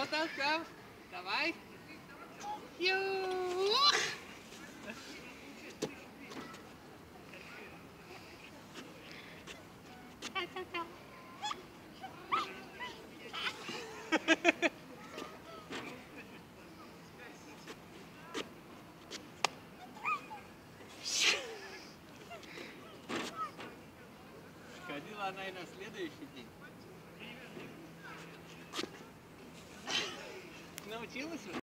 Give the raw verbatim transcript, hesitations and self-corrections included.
Стоп, стоп, стоп. Давай. Юх! Ходила она и на следующий день. Научилась уже?